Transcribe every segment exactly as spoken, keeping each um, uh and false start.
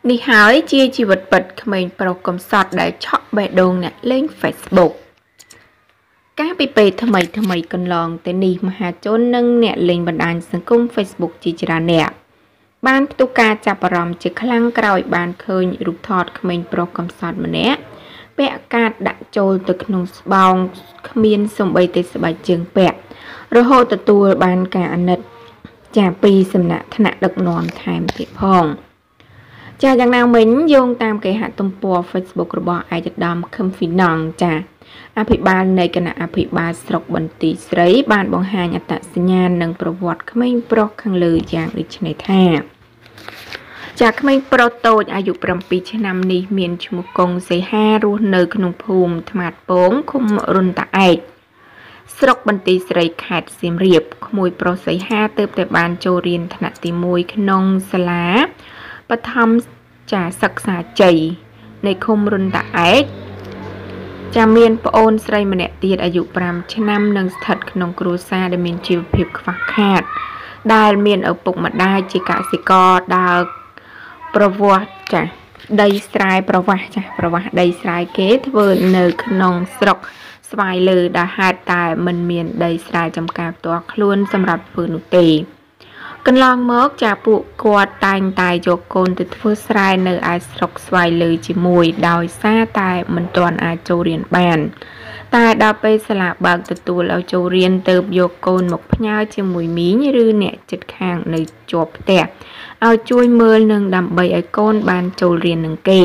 នេះហើយជាជីវិតពិតក្មេងប្រុសកំសត់ដែលឆក់បេះដូងអ្នកលេង Facebook កាលពីពេលថ្មីថ្មីកន្លងទៅនេះមហាជននិងអ្នកលេងបណ្ដាញសង្គម Facebook ជាច្រើនអ្នកបានផ្ទុះការចាប់អារម្មណ៍ជាខ្លាំងក្រោយបានឃើញរូបថតក្មេងប្រុសកំសត់ម្នាក់ពាក់កាតដាក់ចូលទៅក្នុងស្បោងគ្មានសំបីទេស្បែកជើងពាក់រហូតទទួលបានការអាណិតចាពីសំណាក់ថ្នាក់ដឹកនាំថែមទៀតផងចាយ៉ាងណាមិញយោងតាមគេហទំព័រ Facebook របស់ឯកឧត្តមខឹមហ្វីណង់ចាអភិបាលនៃគណៈអភិបាលស្រុកបន្ទាយស្រីបានបង្ហាញអត្តសញ្ញាណនិងប្រវត្តិក្មេងប្រុសខាងលើយ៉ាងដូចនេះថាចាក្មេងប្រុសតូចអាយុប្រាំពីរឆ្នាំនេះមានឈ្មោះកុងសីហារស់នៅក្នុងភូមិថ្មាតពងឃុំរុនតាឯកស្រុកបន្ទាយស្រីខេត្តសៀមរាបក្មួយប្រុសសីហាទើបតែបានចូលរៀនថ្នាក់ទីមួយក្នុងសាលាបឋមចាសិក្សាជ័យនៃឃុំរុនតាឯកចាមានប្អូនស្រីម្នាក់ទៀតអាយុប្រាំឆ្នាំនិងស្ថិតក្នុងគ្រួសារដែលមានជីវភាពខ្វះខាតដែលមានឪពុកម្ដាយជាកសិករដើរប្រវាស់ចាដីស្រែប្រវាស់ចាប្រវាស់ដីស្រែគេធ្វើនៅក្នុងស្រុកស្វាយលើដែលហេតុតែមិនមានដីស្រែចម្ការផ្ទាល់ខ្លួនសម្រាប់ធ្វើនោះទេកន្លងមកចាពួកគាត់តែងតែយកកូនទៅធ្វើស្រែនៅឯស្រុកស្វាយលើជាមួយដោយសារតែមិនទាន់អាចចូលរៀនបានតែដល់ពេលសាលាបើកទទួលឲ្យចូលរៀនទៅយកកូនមកផ្ញើជាមួយមីងឬអ្នកជិតខាងនៅជាប់ផ្ទះឲ្យជួយមើលនិងដើម្បីឲ្យកូនបានចូលរៀននឹងគេ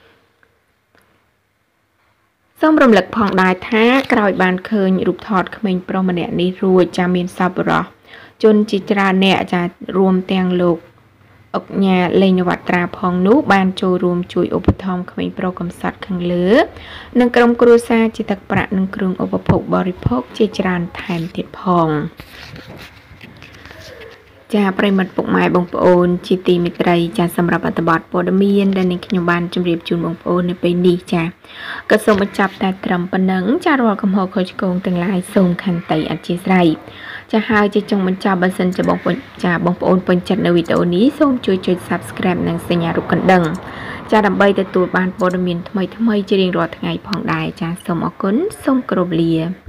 សូមរំលឹកផងដែរថាក្រោយបានឃើញរូបថតក្មេងប្រុសម្នាក់នេះរួចចាមានសប្បុរសជនជាច្រើនអ្នកចារួមទាំងលោកអុកញ៉ាលេងនវត្រាផងនោះបានចូលរួមជួយឧបត្ថម្ភក្មេងប្រុសកំសត់ខាងលើនិងក្រុមគ្រួសារជាទឹកប្រាក់និងគ្រឿងឧបភោគបរិភោគជាច្រើនថែមទៀតផងចាប្រិមិត្តពុកម៉ែបងប្អូនជាទីមេត្រីចាសម្រាប់អត្ថបទព័ត៌មានដែលនាងខ្ញុំបានជម្រាបជូនបងប្អូននៅពេលនេះចាក៏សូមបញ្ចប់តែត្រឹមប៉ុណ្ណឹងចារាល់កំហុសខុសឆ្គងទាំងឡាយសូមខន្តីអធិស្ឋានចាហើយជាចុងបញ្ចប់បើសិនជាបងប្អូនចាបងប្អូនពេញចិត្តនៅវីដេអូនេះសូមជួយចុច Subscribe និងសញ្ញារូបកណ្ដឹងចាដើម្បីទទួលបានព័ត៌មានថ្មីៗជារៀងរាល់ថ្ងៃផងដែរចាសូមអរគុណសូមគោរពលា